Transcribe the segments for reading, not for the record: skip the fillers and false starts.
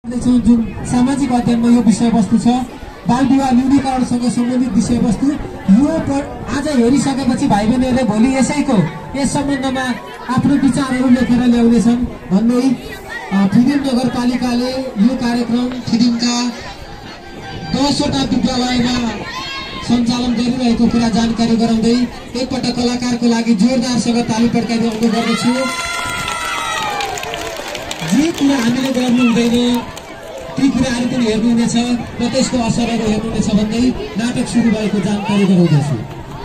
जुन सामाजिक अध्ययनमा यो विषयवस्तु छ बाल विवाह न्यूनीकरणसँग सम्बन्धित विषयवस्तु यो आज हेरिसकेपछि भाइ बहिनीहरूले भोलि यसैको यस सम्बन्धमा आफ्नो विचारहरू लेखेर ल्याउनेछन् भन्दै फिदिम नगरपालिकाले यो कार्यक्रम फिदिमका 10वटा विद्यालयमा सञ्चालन गरिरहेको कुरा जानकारी गराउँदै एकपटक कलाकारको लागि जोरदारसँग ताली पड्काइदिनु गर्दछु। जे कुरा हामीले गर्नु हुँदैन ती कुराहरू पनि हेर्नुहुनेछ र त्यसको असरहरू हेर्नुहुनेछ भन्दै नाटक सुरु भएको जानकारी गराउँदछु।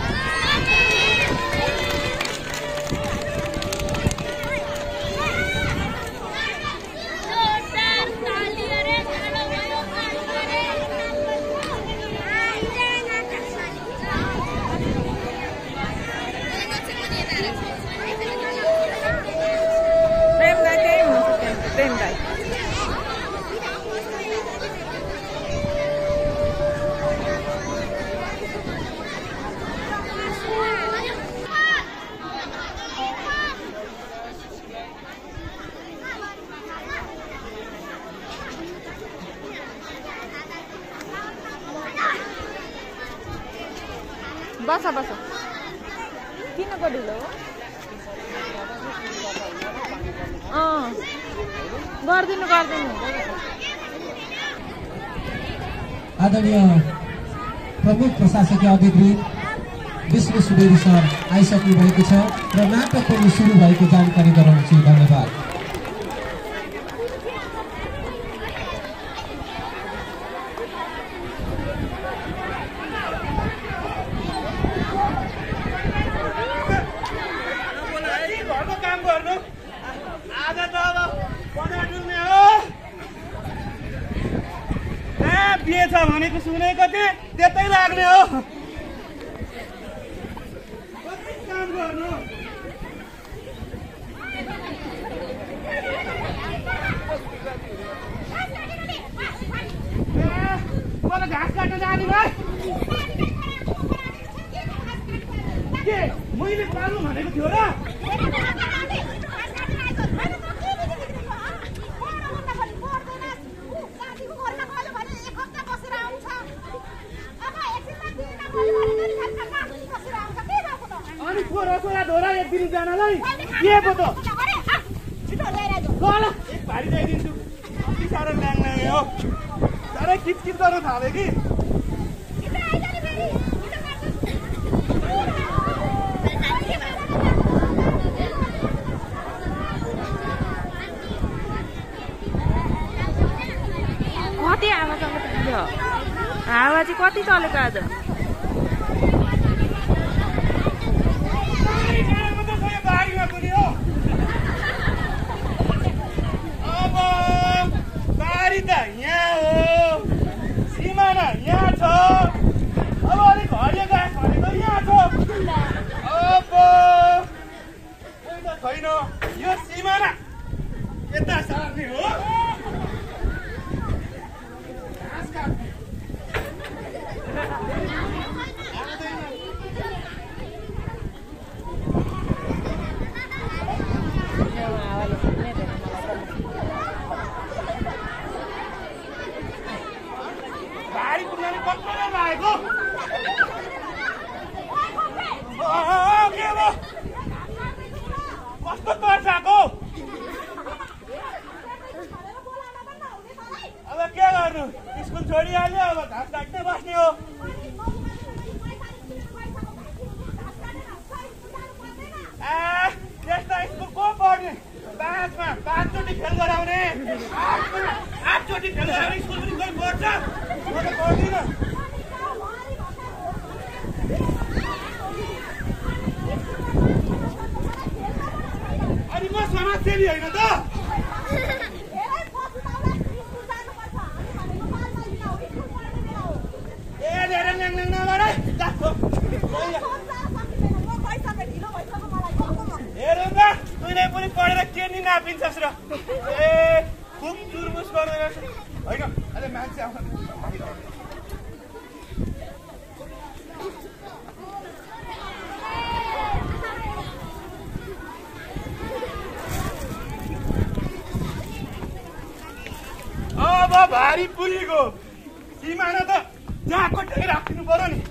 बस बस किन ढिलो हो गरिदिनु आदरणीय प्रमुख प्रशासकीय अधिकृत विष्णु सुवेदी सर आइसक्नु भएको छ र नाटक पनि सुरु भएको जानकारी गराउँछु। धन्यवाद। भनेको सुनेको थिएँ त्यतै लाग्ने हो। काम गर्नु मलाई घाँस काट्न जाने भाइ के मैले पाल्नु भनेको थियो र रसोडा धोरा एक दिन जानलाई के पो त गल एक भारी ल्याइदिन्छु। कति साह्रो ल्याङ्ने हो साह्रै किचकिच गर्न थाल्यो कि कति आवाज चलेको हावा चाहिँ कति चलेको आज यहाँ हो सिमाना यहाँ छ। अब अलिक हरियो घाँस भनेको यहाँ छ। अब कोही त छैन यो सिमाना यता सार्ने हो। घाँस काट्ने कस्तो पर्साको अब के गर्नु स्कुल छोडिहाल्यो अब घाँस काट्दै बस्ने हो। त्यस्ता स्कुल को पढ्ने पाँचमा 5चोटि फेल गराउने 8चोटि फेल गराउने स्कुल पनि कोही पढ्छ म त पढ्दिनँ। समाजसेवी होइन त ए धेरै ल्याङ नगर हेरौँ त तैँले पनि पढेर के नि नापिन्छस् र ए खुब जुर्मुस गर्दै गर्छ होइन अहिले मान्छे आउनु अब भारी पुगेको सिमाना त जहाँ कट्टै राखिदिनु पर्यो नि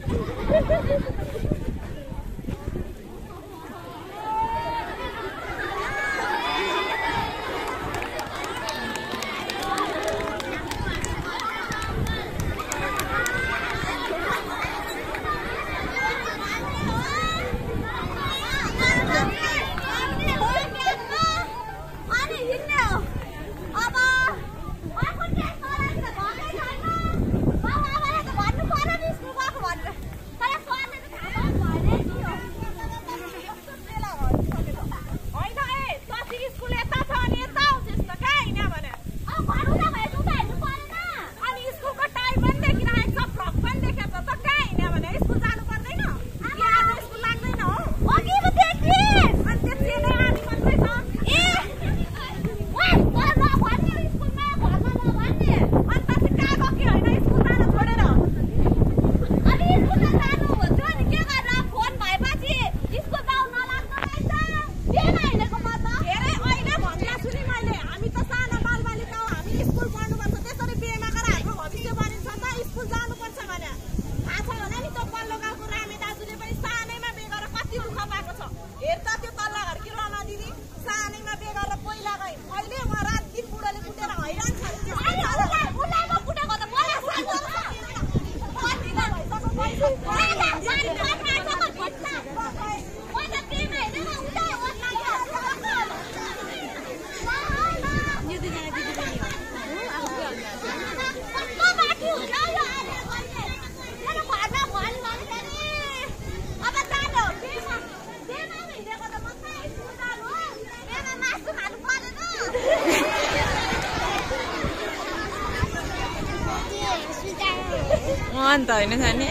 अन्त होइन जाने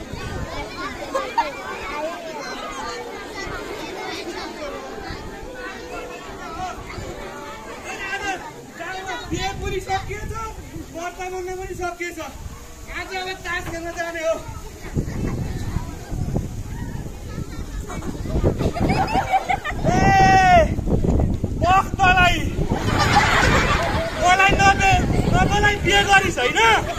बिहे पनि सकिएछ व्रत बन्द पनि सकिएछ आज अब तास खेल्न जाने हो मलाई बिहे गरिस् होइन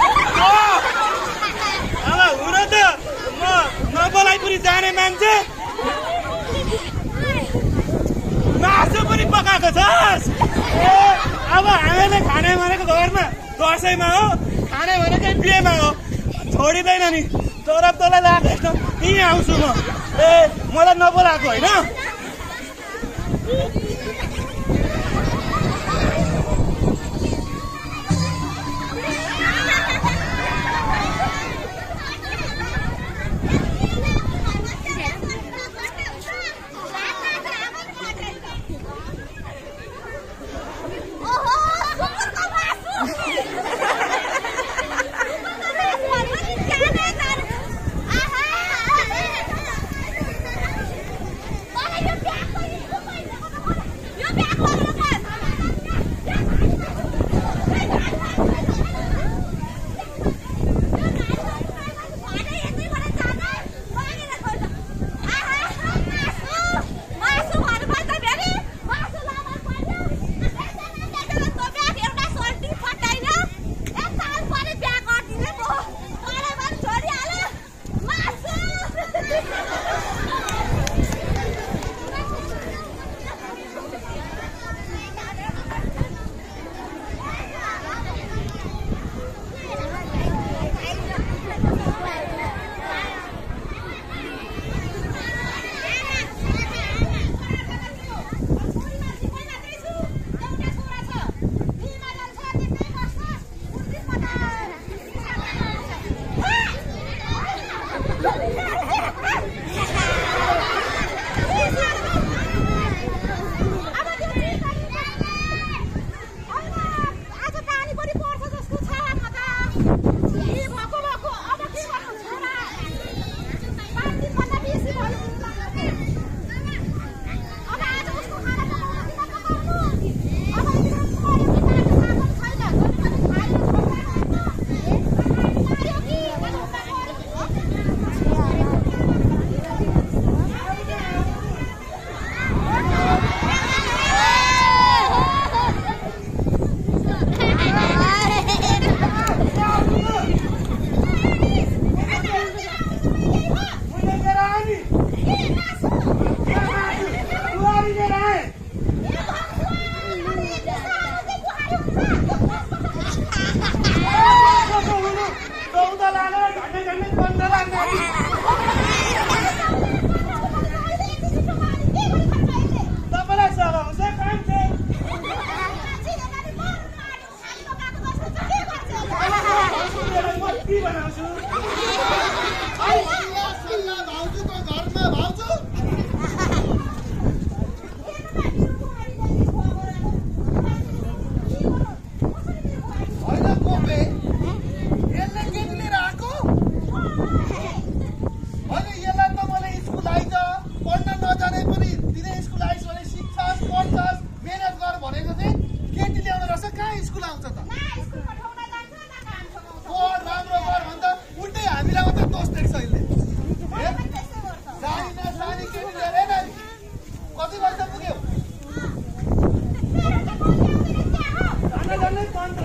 अब हुन त म नबोलाई पनि जाने मान्छे मासु पनि पकाएको छस् अब हामीले खाने भनेको घरमा दसैँमा हो खाने भनेको बिहेमा हो छोडिँदैन नि तर तँलाई लाग्दैन यहीँ आउँछु म मलाई नबोलाएको होइन के बनाउँछु भाउजूको घरमा भाउजू होइन कोपे यसले केटी लिएर आएको होइन यसलाई त मलाई स्कुल आइज पढ्न नजाने पनि दिने स्कुल आइस भने शिक्षास् पढ्छस् मेहनत गर भनेको चाहिँ केटी ल्याउन रहेछ कहाँ स्कुल आउँछ त पढ राम्रो गर भन्दा उल्टै हामीलाई मात्रै दोष देख्छ अहिले सानी केटी लिएर कति वर्ष पुग्यो झन्डै 15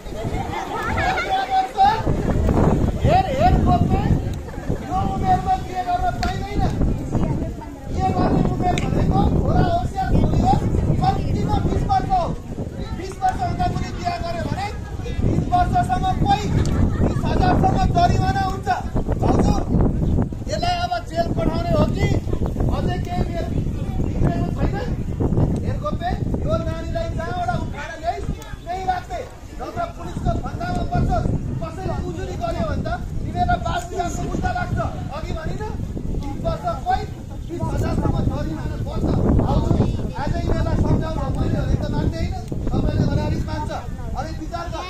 हेर कोपे यो उमेरमा बिहे गर्न पाइँदैन के गर्ने उमेर भनेको छोरा होसियार छोरी हो कम्तीमा 20 वर्ष हो 20 वर्षभन्दा पनि बिहा गर्यो भने 20 वर्षसम्म कोही 20,000सम्म जरिवाना हुन्छ भाउजू यसलाई अब जेल पठाउने हो कि अझै केही बिग्रेको छैन हेर कोपे यो नानीलाई जहाँबाट उठाएर ल्याइस् त्यही राख्दै नत्र पुलिसको फन्दामा पर्छस् कसैले उजुरी गर्यो भने त तिमीलाई 5 विभागको मुद्दा लाग्छ अघि भनिन 20 वर्ष कोही 20,000सम्म जरिमाना पर्छ भाउजू आज यिनीहरूलाई सम्झाउनु मैले भनेको त मान्दै होइन तपाईँले भने रिस मान्छ अलिक विचार गर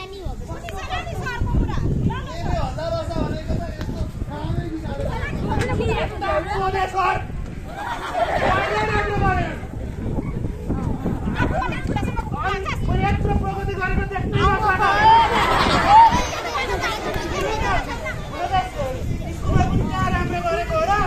हल्ला रहेछ भनेको त यस्तो कामै बिगारेको प्रगति गरेको देख्नु राम्रो गरेको हो र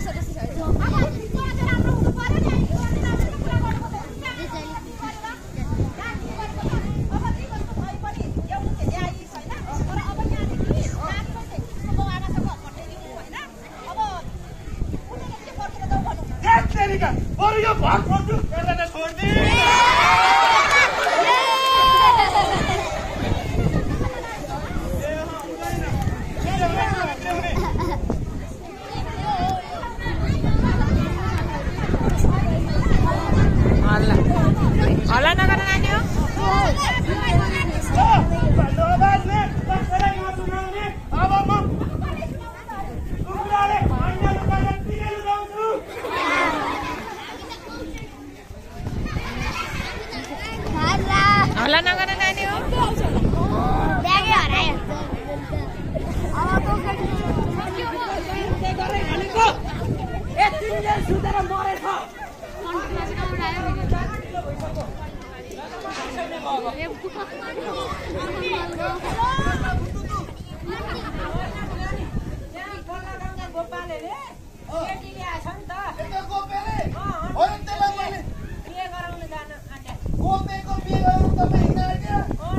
बरु यो घर छोड्छु यसलाई त छोड्दिए हल्ला नगर नानी हो अब म कुखुराले खाना लुकाएर पिरेल गाउँछु हल्ला नगर नानी हो सुतेर मरेछ कोपेको बिहे गराउनु तपाईँ हिँड्यो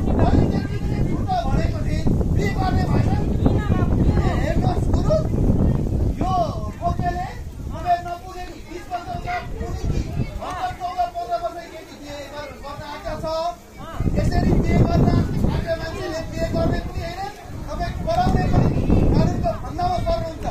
भनेको थिएँ बिहे गर्ने भएन हेर्नुहोस् गुरु यो कोपेले उमेर नपुगेको 20 वर्षको पुगेकी 14-15 वर्षको केटी बिहे गर्न आँटेको छ यसरी बिहे गर्न आँटे मान्छेले बिहे गर्ने पनि होइन तपाईँ गराउने पनि कानुनको फन्दामा पर्नुहुन्छ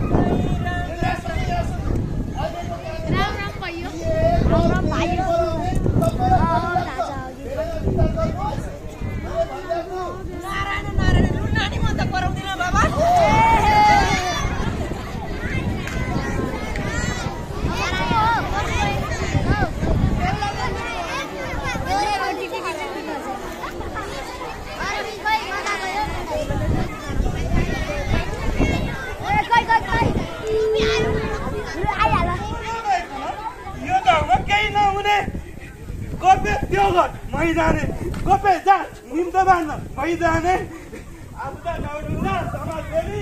जाने गोपे जा निम्तो बाँध्न भइजाने अब त दौडिन्छ समाजसेवी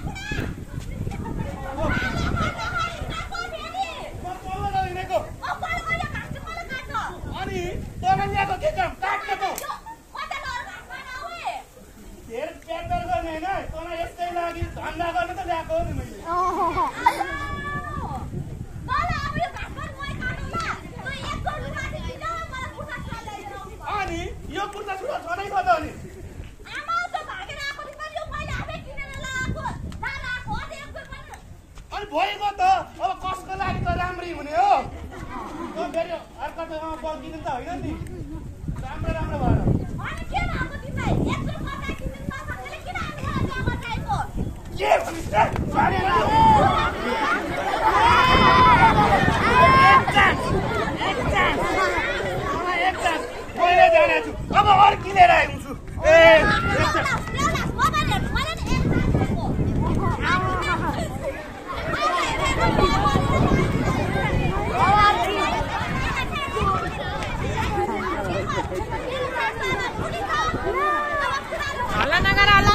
अनि तँलाई ल्याएको के काम काट्न त धेर प्याटर गर्ने होइन तँलाई यस्तै लागि धन्दा गर्न त ल्याएको हो नि मैले अनि यो कुर्ता सुरुवात छँदै छ त अनि अनि भएको त अब कसको लागि त राम्रै हुने हो फेरि अर्कासँग बल्किनु त होइन नि राम्रो राम्रो भएर के भन्छ मैले जाने छु अब अरू किनेर आउँछु हल्ला नगर हल्ला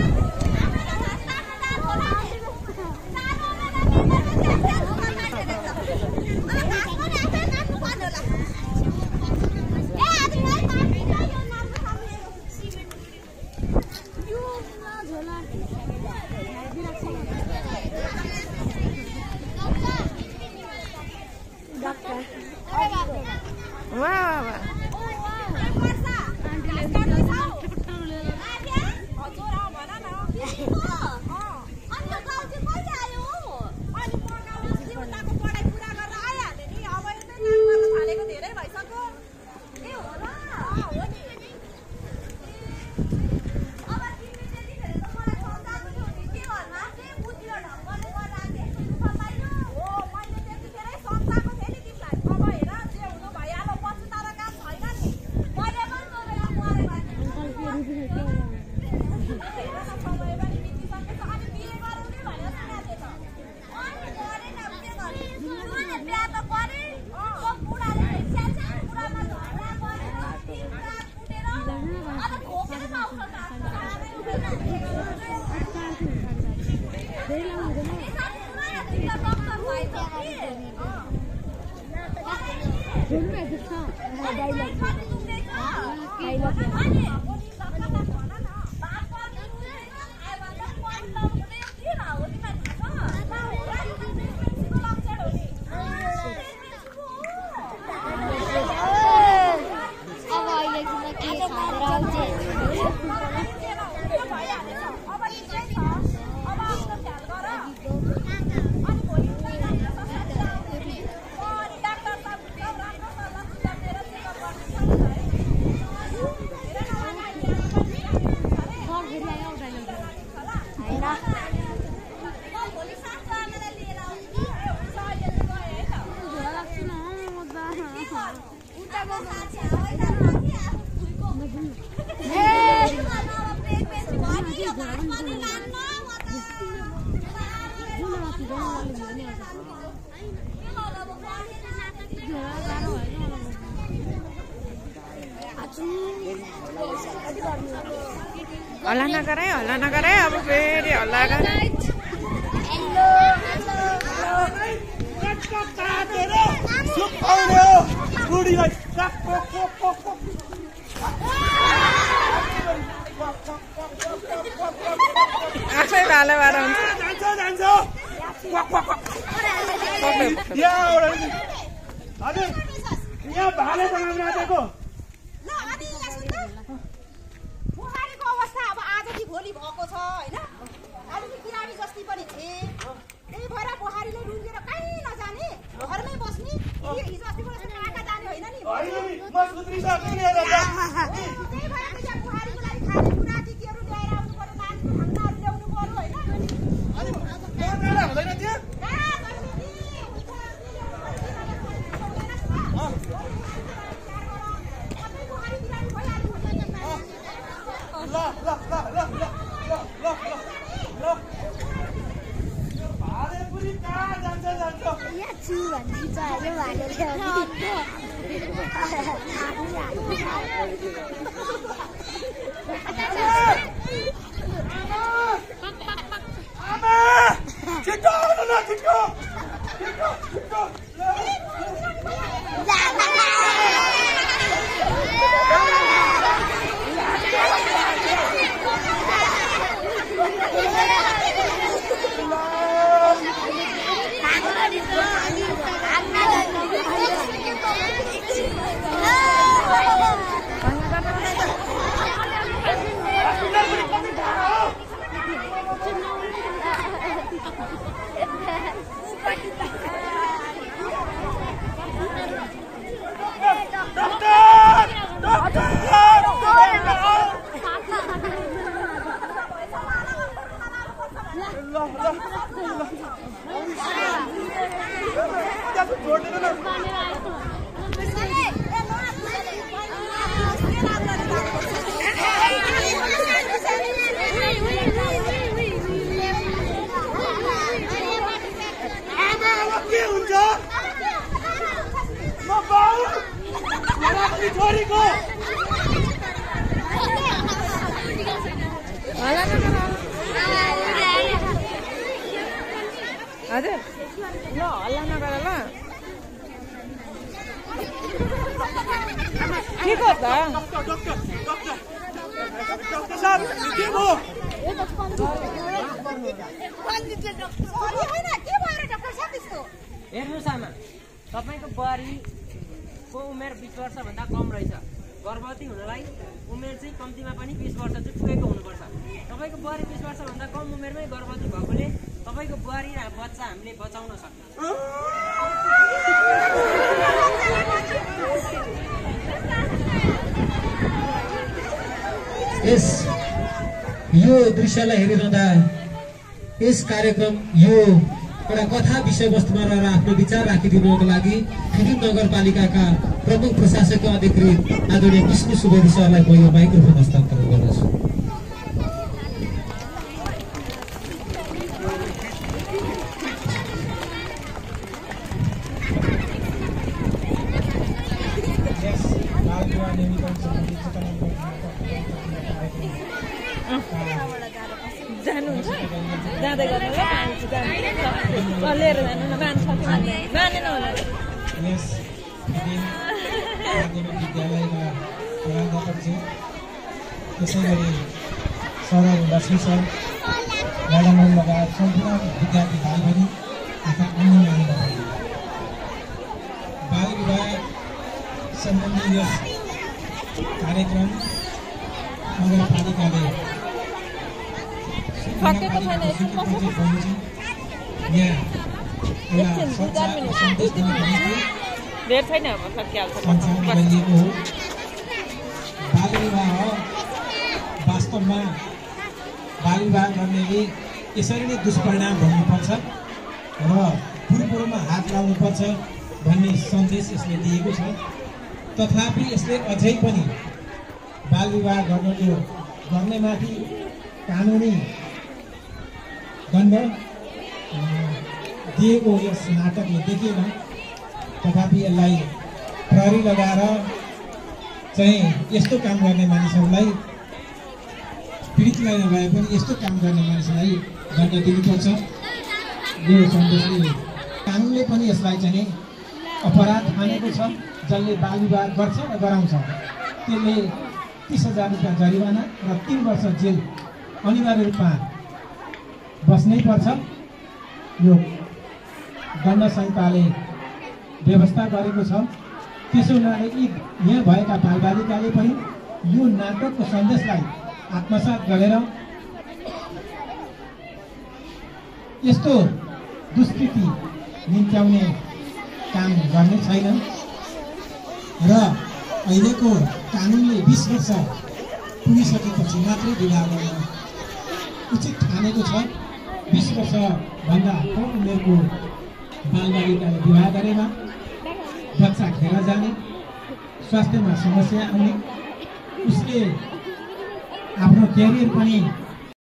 हल्ला नगर है अब फेरि हल्ला गर आफै भाले भएर हुन्छ हजुर यहाँ भाले बनाउन आएको भोलि भएको छ होइन अलिकति बिरामी जस्ती पनि थिए त्यही भएर बुहारीले रुँगेर कहीँ नजाने घरमै बस्ने हिजो अस्तिबाट काका जाने होइन नि त्यही भएर चाहिँ बुहारीको लागि खानेकुरा टिकीहरू ल्याएर आउनु पर्यो नानीको खानाहरू ल्याउनु पर्यो होइन के हुन्छ म बाउ मलाई छोरीको हजुर ल हल्ला नगर ल के को त डाक्टर साहब के भयो हेर्नुहोस् आमा तपाईँको बुहारीको उमेर 20 वर्षभन्दा कम रहेछ गर्भवती हुनलाई उमेर चाहिँ कम्तीमा पनि 20 वर्ष चाहिँ पुगेको हुनुपर्छ तपाईँको बुहारी 20 वर्षभन्दा कम उमेरमै गर्भवती भएकोले तपाईँको बुहारी र बच्चा हामीले बचाउन सक्छौँ यो दृश्यलाई हेरिरहँदा यस कार्यक्रम यो एउटा कथा विषयवस्तुमा रहेर आफ्नो विचार राखिदिनुको लागि फिलिम नगरपालिकाका प्रमुख प्रशासक अधिकृत आदरणीय विष्णु सुवेदी सरलाई म यो माइक्रोफोन हस्तान्तरण गर्दछु। जानुहुन्छ जाँदै गर्नु ल लिएर जानु न मान्छ मानेन होला यस माध्यमिक विद्यालयमा प्राध्यापक छु त्यसै गरी सरल लक्ष्मी सर म्याडम लगायत सम्पूर्ण विद्यार्थी भाइ बहिनी तथा अन्य महानुभावहरू बाल विवाह सम्बन्धी यस कार्यक्रम नगरपालिकाले फर्केको छैन एकछिन धेर छैन अब फर्किहाल्छ बाल विवाह वास्तवमा बाल विवाह गर्नेले यसरी नै दुष्परिणाम भोग्नुपर्छ र पूर्वमा हात लाउनुपर्छ भन्ने सन्देश यसले दिएको छ। तथापि यसले अझै पनि बाल विवाह गर्नेमाथि कानुनी दण्ड दिएको यस नाटकले देखिएन। तथापि यसलाई प्रहरी लगाएर चाहिँ यस्तो काम गर्ने मानिसहरूलाई पीडितलाई नभए पनि यस्तो काम गर्ने मानिसलाई दण्ड दिनुपर्छ। यो सन्देशले कानुनले पनि यसलाई चाहिँ अपराध मानेको छ। जसले बाल विवाह गर्छ र गराउँछ त्यसले 30,000 रुपियाँ जरिवाना र 3 वर्ष जेल अनिवार्य रूपमा बस्नै पर्छ। यो दण्ड संहिताले व्यवस्था गरेको छ। त्यसो हुनाले यहाँ भएका बालबालिकाले पनि यो नाटकको सन्देशलाई आत्मसात गरेर यस्तो दुष्कृति निम्त्याउने काम गर्ने छैन र अहिलेको कानुनले 20 वर्ष पुगिसकेपछि मात्रै विवाह गर्न उचित ठानेको छ। 20 वर्षभन्दा कम उमेरको बालबालिकाले विवाह गरेमा बच्चा खेर जाने, स्वास्थ्यमा समस्या आउने, उसले आफ्नो क्यारियर पनि